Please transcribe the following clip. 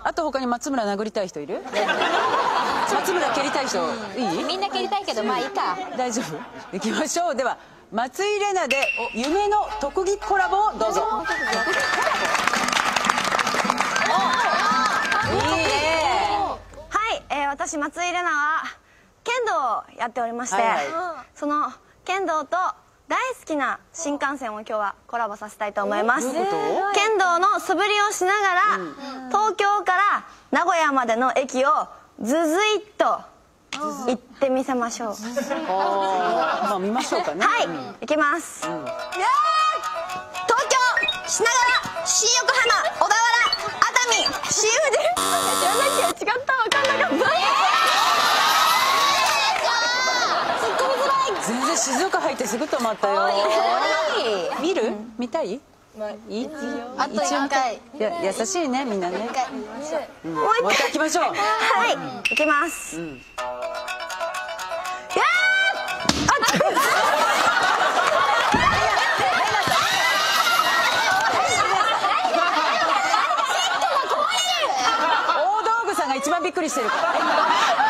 あと他に松村殴りたい人いる？松村蹴りたい人いい？ みんな蹴りたいけどまあいいか。 大丈夫？行きましょう。では松井玲奈で夢の特技コラボをどうぞ。いいね。 はい、私松井玲奈は剣道をやっておりまして、その剣道と大好きな新幹線を今日はコラボさせたいと思います。剣道の素振りをしながら、東京から名古屋までの駅をズズイッと行ってみせましょう。 まあ見ましょうかね。 はい、行きます。東京、品川、新横浜、小田原、熱海、新富士。やらなきゃ違った、分かんなかった。 全然静岡入ってすぐ止まったよ。見る？見たい？いい？ あと1回。 優しいねみんなね。 もう一回行きましょう。 はい、行きます。 大道具さんが一番びっくりしてるから。